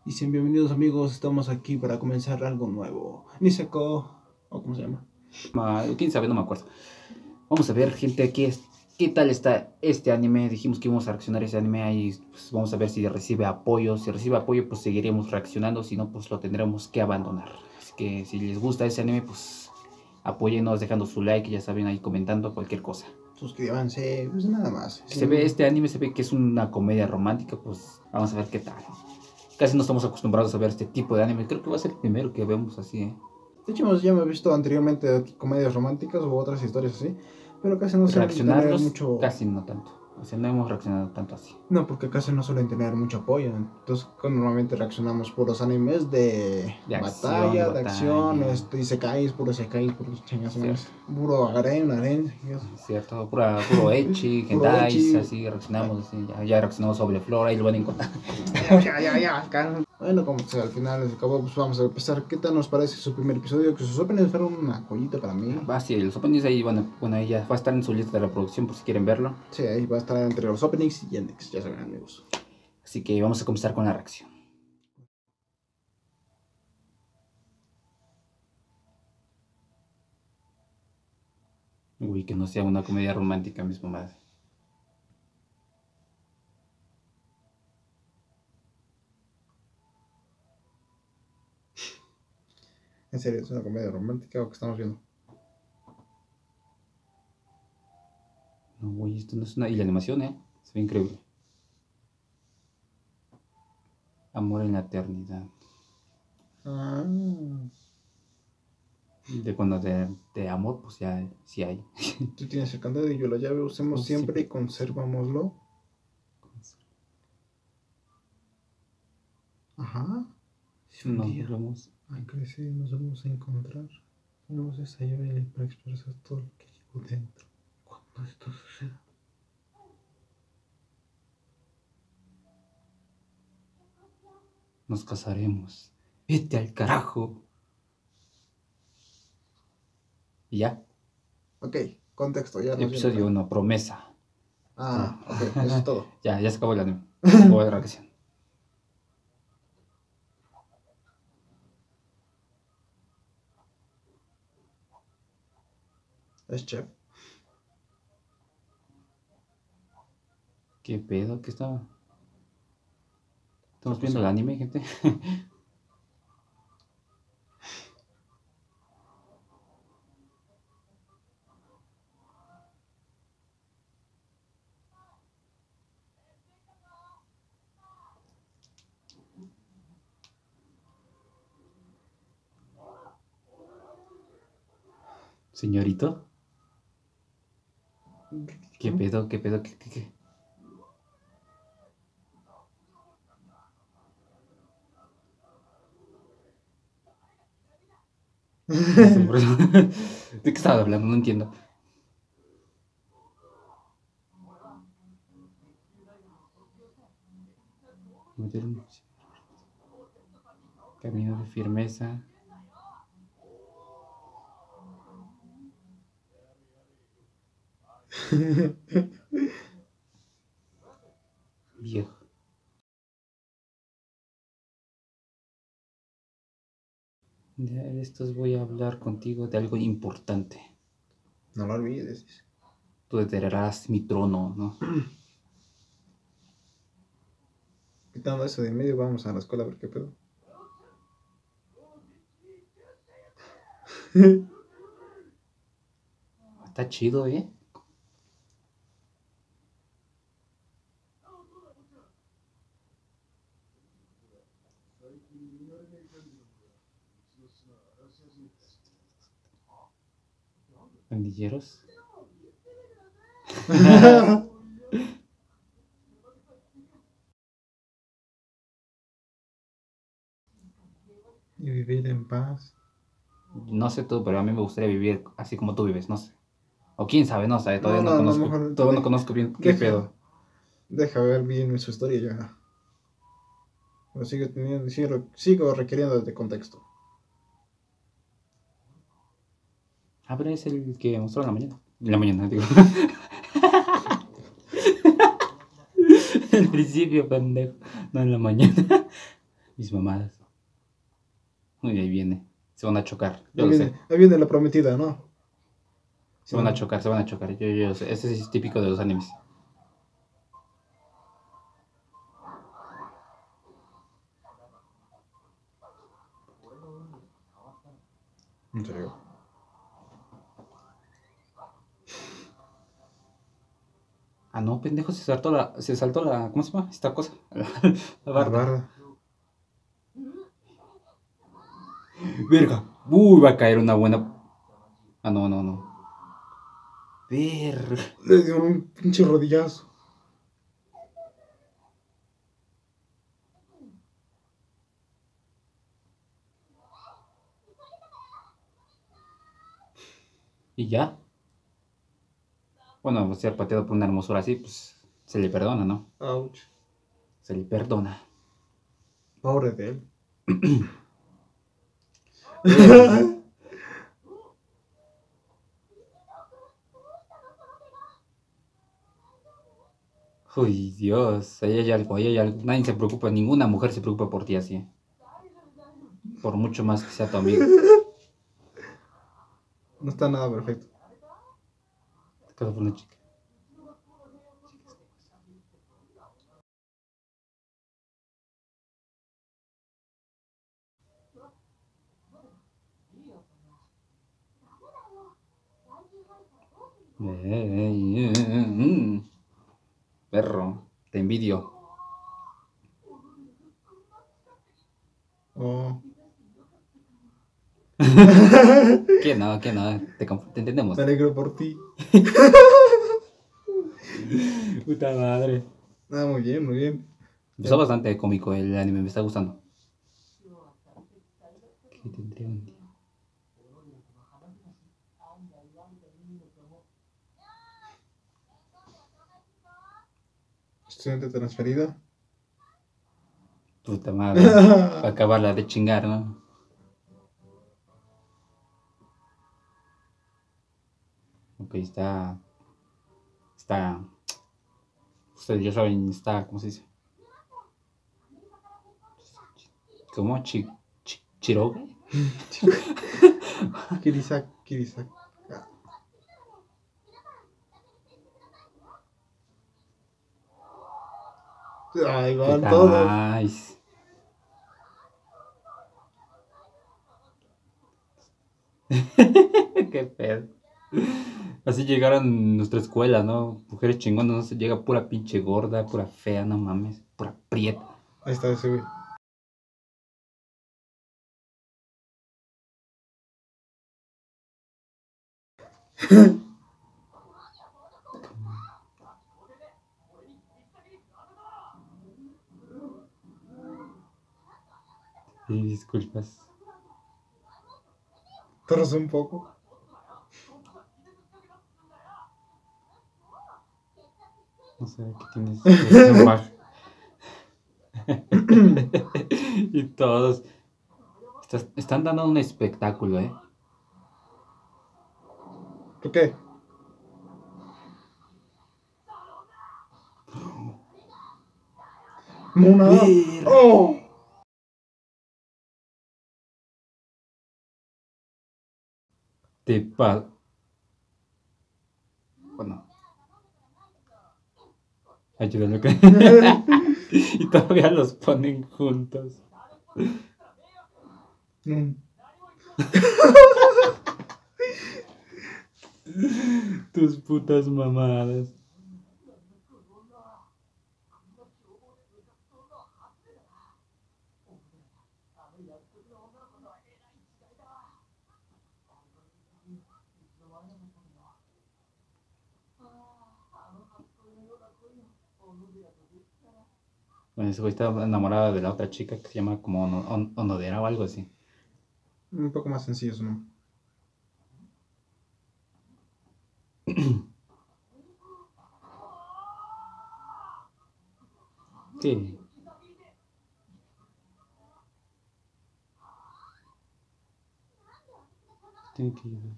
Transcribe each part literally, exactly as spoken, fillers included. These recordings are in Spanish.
Y sean bienvenidos amigos, estamos aquí para comenzar algo nuevo. Niseko, o cómo se llama. Ma- quién sabe, no me acuerdo. Vamos a ver, gente, ¿qué, es, qué tal está este anime. Dijimos que íbamos a reaccionar a ese anime. Ahí pues, vamos a ver si recibe apoyo. Si recibe apoyo, pues seguiremos reaccionando. Si no, pues lo tendremos que abandonar. Así que si les gusta ese anime, pues apóyennos dejando su like. Ya saben, ahí comentando cualquier cosa. Suscríbanse, pues nada más. Se ve, este anime se ve que es una comedia romántica. Pues vamos a ver qué tal. Casi no estamos acostumbrados a ver este tipo de anime. Creo que va a ser el primero que vemos así, ¿eh? De hecho, hemos- ya hemos visto anteriormente comedias románticas u otras historias así, pero casi no suelen tener Reaccionarlos, mucho... casi no tanto. O sea, no hemos reaccionado tanto así. No, porque casi no suelen tener mucho apoyo. Entonces, normalmente reaccionamos puros animes de, De acción, batalla, de de acción, batalla. este, isekais, puros isekais, puros chingas, Cierto. puro harem, harem, Cierto, pura, puro ecchi, Puro hentais, ecchi. así reaccionamos, así, ya, ya reaccionamos sobre Flora y lo van a encontrar. ya, ya, ya, calma. Bueno, como sea, al final, al cabo, pues vamos a empezar. ¿Qué tal nos parece su primer episodio? Que sus openings fueron una joyita para mí. Va, sí, los openings ahí, bueno, bueno, ahí ya va a estar en su lista de reproducción por si quieren verlo. Sí, ahí va a estar entre los openings y Yandex, ya saben, amigos. Así que vamos a comenzar con la reacción. Uy, que no sea una comedia romántica mismo, madre. En serio, es una comedia romántica o que estamos viendo. No, uy, esto no es una... Y la animación, ¿eh? Se ve increíble. Amor en la eternidad. Ah. De cuando de, de amor, pues ya sí hay. Tú tienes el candado y yo la llave, usemos Oh, siempre sí. y conservámoslo. Ajá. Si un Nos día vemos. al crecer nos vamos a encontrar, tenemos esa llave para expresar todo lo que llevo dentro. Cuando esto suceda. Nos casaremos. Vete al carajo. Y ya. Ok, contexto, ya nos Episodio vimos. uno, promesa. Ah, ok, eso es todo. Ya, ya se acabó el anime. Se acabó la reacción. Es chef. ¿Qué pedo? ¿Qué está? ¿Estamos viendo el anime, gente? Señorito. ¿Qué pedo? ¿Qué pedo? ¿Qué, qué, qué? ¿De qué estaba hablando? No entiendo. Camino de firmeza. Viejo. De estos voy a hablar contigo de algo importante. No lo olvides. Tú heredarás mi trono, ¿no? Quitando eso de en medio, vamos a la escuela a ver qué pedo. Está chido, ¿eh? Pandilleros. Y vivir en paz. No sé tú, pero a mí me gustaría vivir así como tú vives, no sé. O quién sabe, no sé, todavía No, no, no, no, conozco, mejor todavía no deja- conozco bien qué deja. pedo. Deja ver bien su historia ya. Pero sigo, teniendo, sigo, sigo requiriendo de contexto. Ah, pero es el que mostró en la mañana. En la mañana, digo. En el principio, pendejo. No en la mañana. Mis mamadas. Uy, ahí viene. Se van a chocar. Yo Ahí lo viene, sé. ahí viene la prometida, ¿no? Se van a chocar, se van a chocar. Yo, yo lo sé. Ese es típico de los animes. En serio. Ah, no, pendejo, se saltó la. Se saltó la. ¿Cómo se llama? Esta cosa. La, la La barda. barda. Verga. Uy, va a caer una buena. Ah, no, no, no. Verga. Le dio un pinche rodillazo. ¿Y ya? Bueno, ser pateado por una hermosura así, pues se le perdona, ¿no? Ouch. Se le perdona. Pobre de él. Verga. Uy, Dios, ahí hay algo, ahí hay algo. Nadie se preocupa, ninguna mujer se preocupa por ti así. Por mucho más que sea tu amigo. No está nada perfecto. Cada por una chica. Eh, eh, eh, eh, mm. Perro, te envidio. Oh. ¿Qué no? ¿Qué no? Te, conf- te entendemos. Me alegro por ti. Puta madre. Ah, muy bien, muy bien. Empezó bastante cómico el anime, me está gustando. ¿Qué tendría un día? Estudiante transferida. Puta madre. Para acabarla de chingar, ¿no? Ok, está. Está. Ustedes ya saben, está. ¿Cómo se dice? ¿Cómo? Chi, chi, ¿Chiroge? Kirisak, Kirisak. Ahí van Puta todos. nice. Qué pedo. Así llegaron nuestra escuela, ¿no? Mujeres chingonas, no se llega pura pinche gorda, pura fea, no mames, pura prieta. Ahí está ese güey. Sí, disculpas. Torres un poco. No sé qué tienes. Que baja. Y todos. Estás- están dando un espectáculo, ¿eh? ¿Por qué? Mona. Ver. Oh. Te pa. Bueno. Ayúdame. Que- y todavía los ponen juntos. Mm. Tus putas mamadas. Bueno, ese güey estaba enamorado de la otra chica que se llama como Ono- On- Onodera o algo así. Un poco más sencillo su nombre. Sí. Tengo que ir.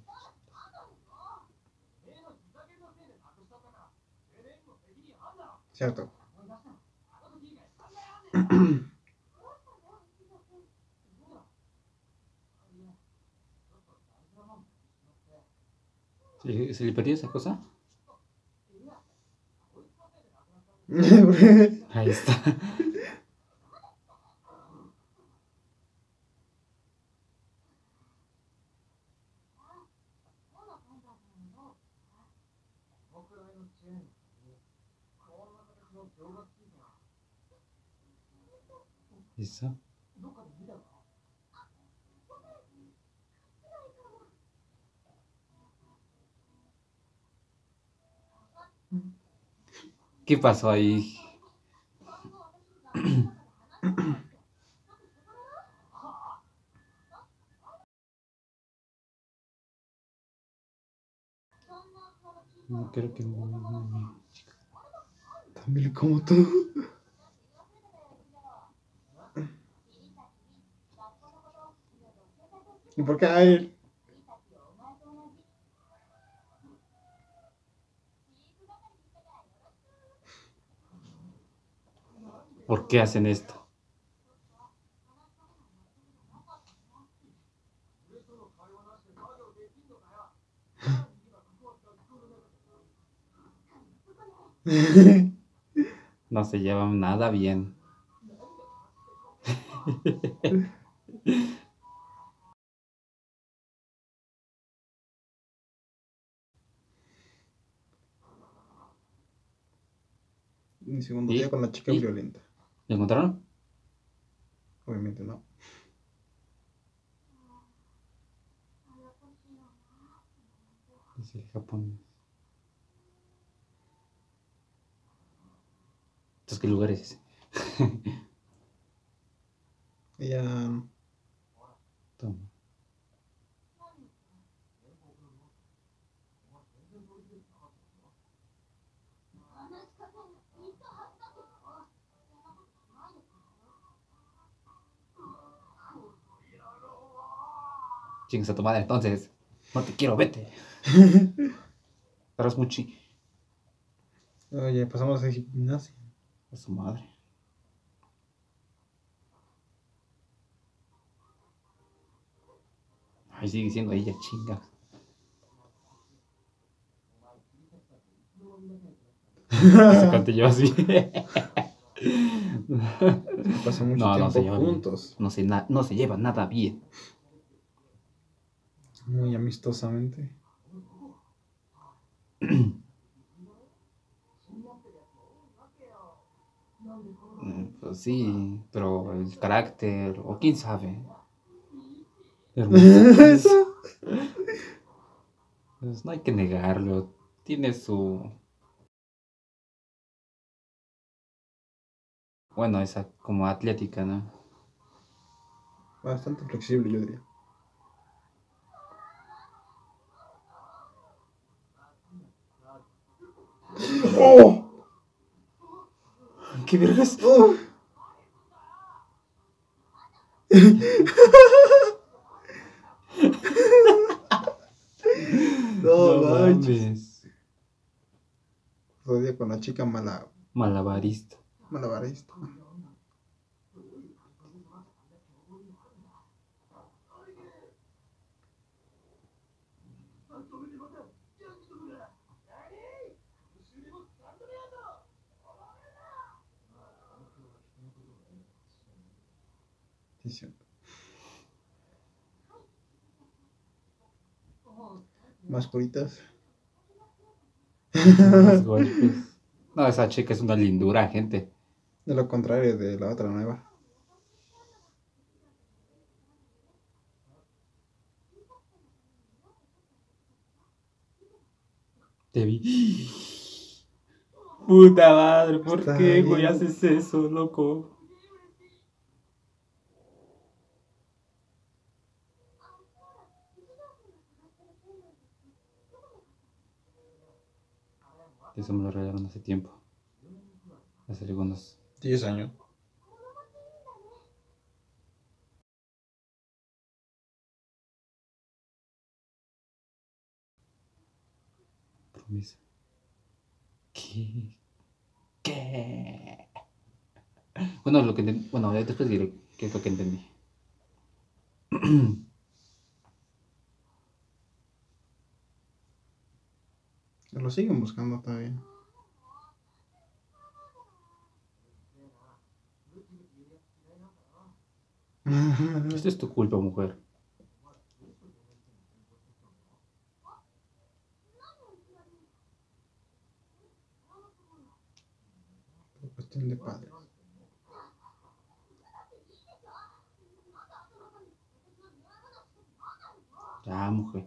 Cierto. ¿Se, se le perdió esa cosa? Ahí está. ¿Eso? ¿Qué pasó ahí? No creo que no, no, no. También como tú. ¿Y por qué a él? ¿Por qué hacen esto? No se llevan nada bien. Mi segundo ¿Y? día con la chica ¿Y? violenta. ¿Lo encontraron? Obviamente no. Es el japonés. Entonces, ¿qué lugar es ese? Ella. Toma. Chingas a tu madre, entonces. No te quiero, vete. Estarás mucho Oye, pasamos a gimnasia. a su madre. Ay, sigue diciendo ella, chingas. ¿Hace cuánto te llevas bien? Pasa mucho No, no se tiempo lleva bien. juntos. No se, na- no se lleva nada bien. Muy amistosamente. Mm, Pues sí, pero el carácter, o quién sabe. Hermosa, pues, pues no hay que negarlo. Tiene su. Bueno, esa como atlética, ¿no? Bastante flexible, yo diría. ¡Oh! ¿Qué vergas? ¡Oh! No, No manches. mames. Otro día con la chica mala. Malabarista. Malabarista. Sí, cierto. Más curitas. Unos golpes. No, esa chica es una lindura, gente. De lo contrario de la otra nueva. Te vi. Puta madre, ¿por Está qué, güey, bien. haces eso, loco? Eso me lo regalaron hace tiempo. Hace algunos. diez años. Promesa. ¿Qué? ¿Qué? Bueno, lo que entendí. Bueno, después diré qué es lo que entendí. Lo siguen buscando todavía. Esto es tu culpa, mujer. Por cuestión de padres. Ya, mujer.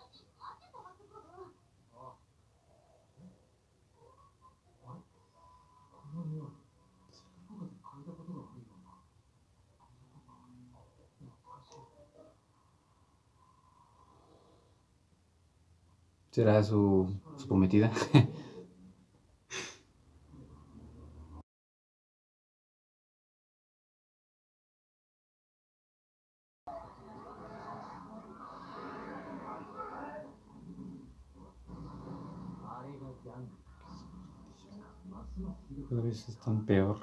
¿Será su, su prometida? Cada vez están peor.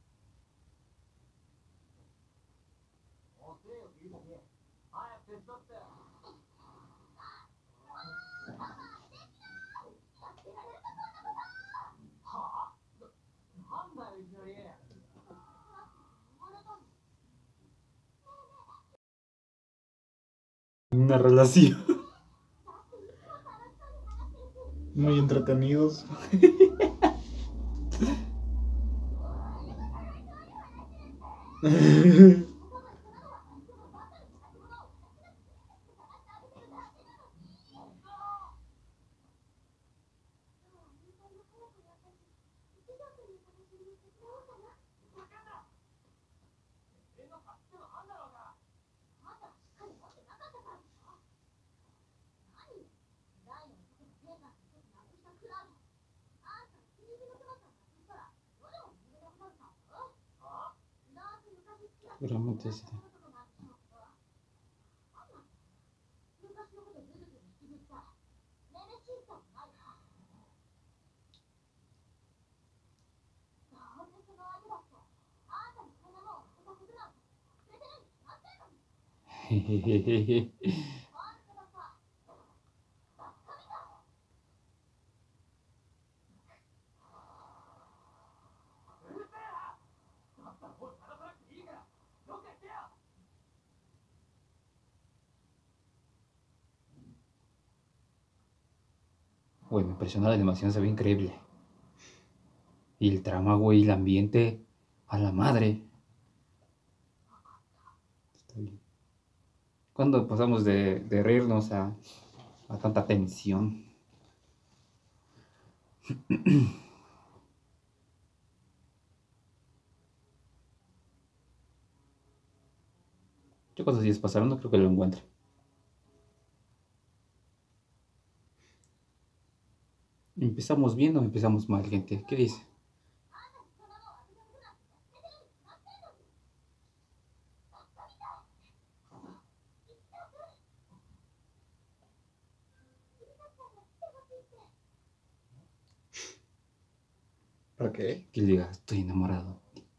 Una relación. Muy entretenidos. Realmente sí. Jejejeje. Güey, me impresionó la animación, se ve increíble. Y el trama, güey, el ambiente, a la madre. Está bien. ¿Cuándo pasamos de, de reírnos a, a tanta tensión? ¿Qué cuántos días pasaron? No creo que lo encuentre. ¿Empezamos bien o empezamos mal, gente? ¿Qué dice? ¿Para qué? Que le diga, estoy enamorado.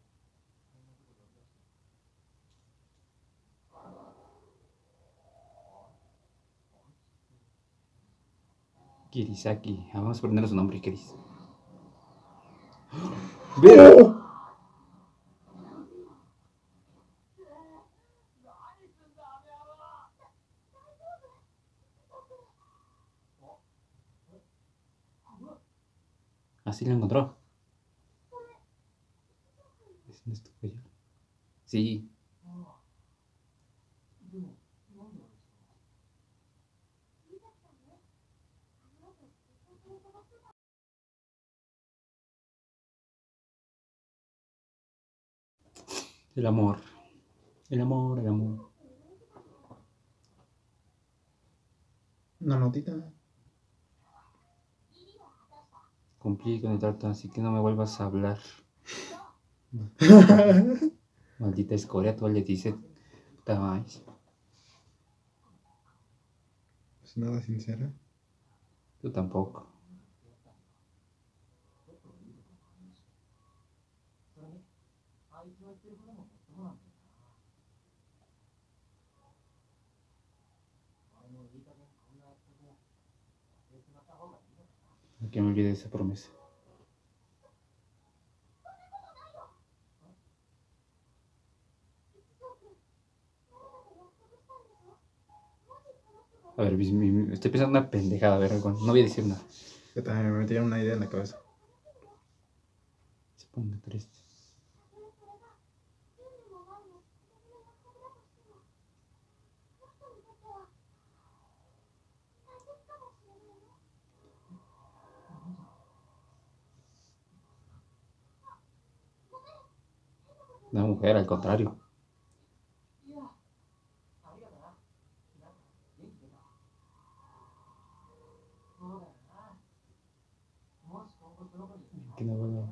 Kirisaki. Ah, vamos a ponerle su nombre, Kiris. ¡Ver! ¡Oh! Así lo encontró. ¿Es nuestro cuello? Sí. El amor. El amor, el amor. Una notita. Cumplí con el trato, así que no me vuelvas a hablar. Maldita escoria, tú le dices. Puta madre. Pues nada sincera. Tú tampoco. Que me olvide esa promesa. A ver, mi- mi- estoy pensando una pendejada, a ver, no voy a decir nada. Yo también me metieron una idea en la cabeza. Se pone triste. Una mujer, al contrario. Que no vuelva.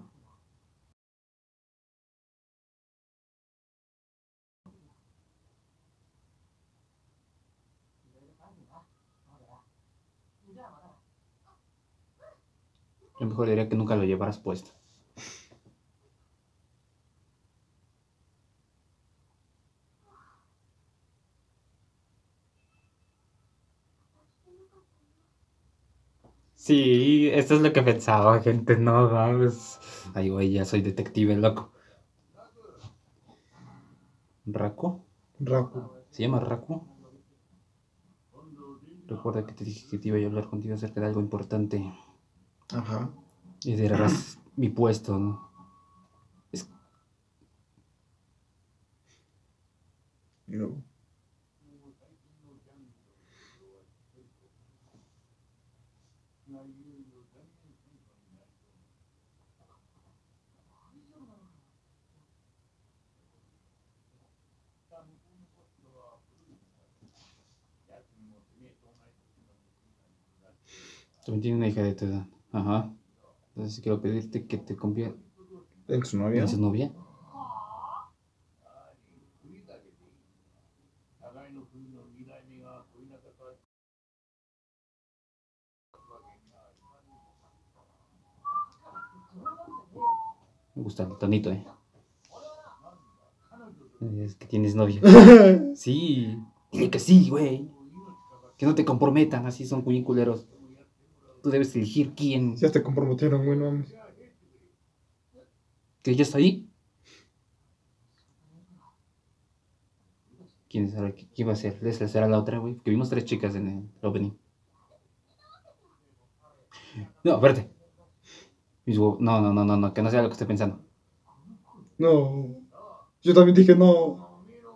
Yo mejor diría que nunca lo llevaras puesto. Sí, esto es lo que pensaba, gente, no mames. Ay, güey, ya soy detective, loco. ¿Raku? Raku. ¿Se llama Raku? Recuerda que te dije que te iba a hablar contigo acerca de algo importante. Ajá. Y heredarás mi puesto, ¿no? Es... Y luego. También tiene una hija de tu edad. Ajá. Entonces quiero pedirte que te conviertas ¿En su novia? en su novia. Me gusta el tonito, eh. Es que tienes novia. Sí. Dile que sí, güey. Que no te comprometan, así son muy culeros. Tú debes elegir quién. Ya te comprometieron, güey, no mames. ¿Que ya está ahí? ¿Quién será? ¿Quién va a ser? Leslie será la otra, güey. Que vimos tres chicas en el opening. No, espérate. Mis huevos. No, no, no, no, no, que no sea lo que estoy pensando. No. Yo también dije no.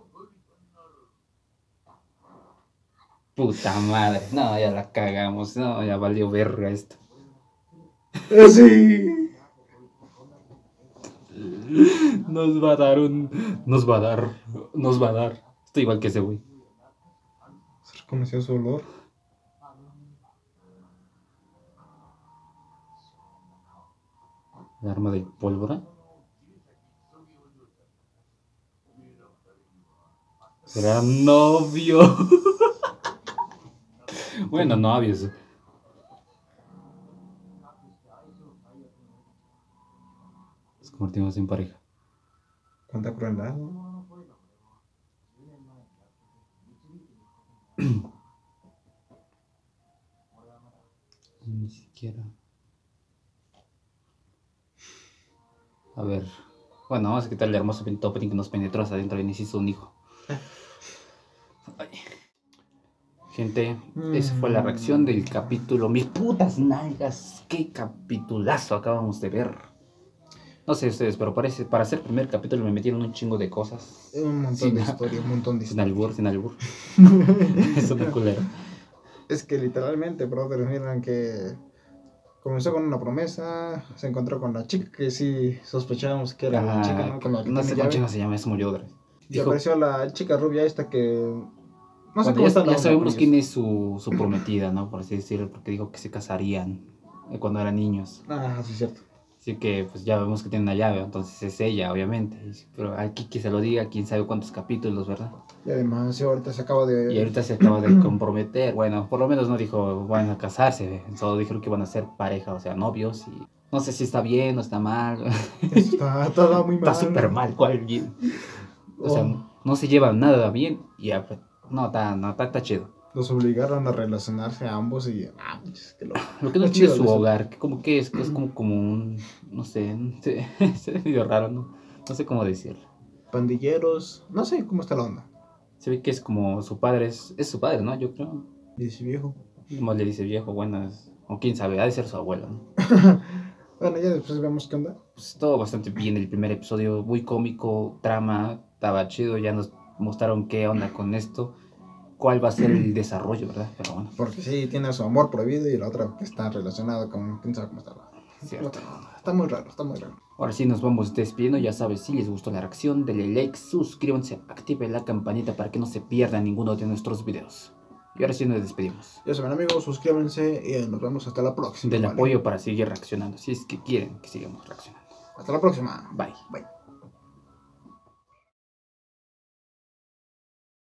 Puta madre. No, ya la cagamos. No, ya valió verga esto. Eh, sí. Nos va a dar un. Nos va a dar. Nos va a dar. Estoy igual que ese güey. Se reconoció su olor. El arma de pólvora. Será novio. Bueno, novios. Nos convertimos en pareja. ¿Cuánta crueldad, no? Ni siquiera. A ver. Bueno, vamos a quitarle el hermoso opening que nos penetró hasta adentro y nos hizo un hijo. Ay. Gente, mm. esa fue la reacción del capítulo. Mis putas nalgas. Qué capitulazo acabamos de ver. No sé ustedes, pero parece, para hacer el primer capítulo me metieron un chingo de cosas. Un montón sin, de historia, un montón de sin historia. albur, sin albur. Es una culera. Es que literalmente, brother, miren que comenzó con una promesa, se encontró con la chica que sí sospechábamos que era ah, la chica, ¿no? Con la que no sé tiene cómo llave. se llama, se murió otra vez. Y Dijo, apareció la chica rubia esta que... No sé bueno, cómo ya, está la ya onda sabemos con quién ellos. es su, su prometida, ¿no? Por así decirlo, porque dijo que se casarían eh, cuando eran niños. Ah, sí, cierto. Así que pues ya vemos que tiene una llave, entonces es ella, obviamente. Pero aquí que se lo diga, quién sabe cuántos capítulos, ¿verdad? Y además, sí, ahorita se acaba de... Y ahorita se acaba de comprometer. Bueno, por lo menos no dijo van a casarse, solo dijeron que van a ser pareja, o sea, novios. Y no sé si está bien o está mal. Está, está muy mal. Está súper mal, ¿cuál bien? O sea, Oh. no se llevan nada bien y ya, no, está, no, está, está chido. los obligaron a relacionarse a ambos y... Ah, es que lo... Lo que no Qué es chido, su Luis. hogar, que como que es, que es como, como un, no sé, se, se ve medio raro, ¿no? No sé cómo decirlo. Pandilleros, no sé cómo está la onda. Se ve que es como su padre, es, es su padre, ¿no? Yo creo. Dice viejo. Como le dice viejo, buenas, o quién sabe, ha de ser su abuelo, ¿no? Bueno, ya después vemos qué onda. Pues todo bastante bien el primer episodio, muy cómico, trama, estaba chido, ya nos mostraron qué onda con esto, cuál va a ser el desarrollo, ¿verdad? Pero bueno, Porque sí, tiene su amor prohibido y la otra que está relacionada con... ¿Quién sabe cómo está la... cierto. Está muy raro, está muy raro. Ahora sí nos vamos despidiendo, ya sabes, si les gustó la reacción, denle like, suscríbanse, activen la campanita para que no se pierdan ninguno de nuestros videos. Y ahora sí nos despedimos. Ya saben amigos, suscríbanse y nos vemos hasta la próxima. Del ¿vale? apoyo para seguir reaccionando, si es que quieren que sigamos reaccionando. Hasta la próxima. Bye. Bye.